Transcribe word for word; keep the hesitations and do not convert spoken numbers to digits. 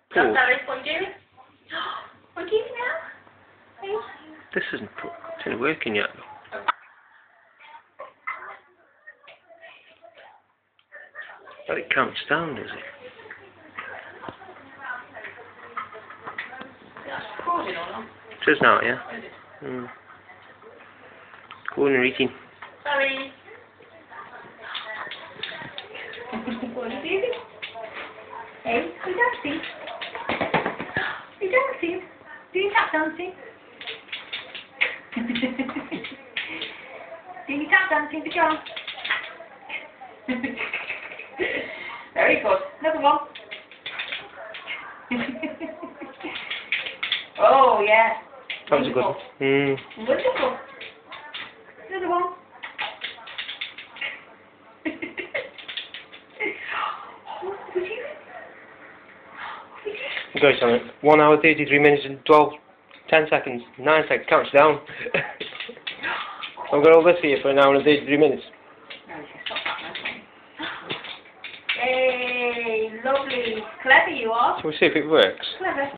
Paul. This isn't it's not working yet. But it counts down, does it? It is now, yeah? Mm. Go on and eating. Sorry. Go on, baby. Hey, you dancing? You dancing? Do you tap dancing? Do you tap dancing to John? Very good. Another one. Oh, yeah. That was a good one. Mm. Wonderful. Another one. Guys, on it. One hour, thirty-three minutes, and twelve, ten seconds, nine seconds. Counts down. I've got all this here for an hour and thirty-three minutes. Hey, lovely. Clever you are. So we'll see if it works. Clever.